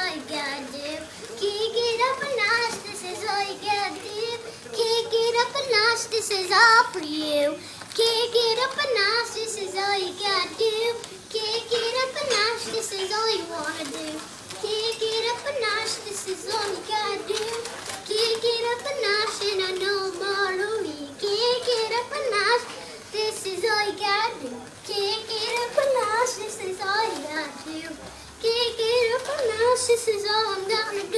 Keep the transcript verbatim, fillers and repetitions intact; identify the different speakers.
Speaker 1: all you gotta do. Kick it up a notch, this is all you gotta do. Kick it up a notch, this is all for you. Kick it up a notch, this is all you gotta do. Kick it up a notch, this is all you wanna do. Kick it up a notch, this is all you gotta do. Kick it up a notch and I know more me. Kick it up a notch, this is all you gotta do. Kick it up a notch, this is all you gotta do. Kick it up a notch, this is all I'm gonna do.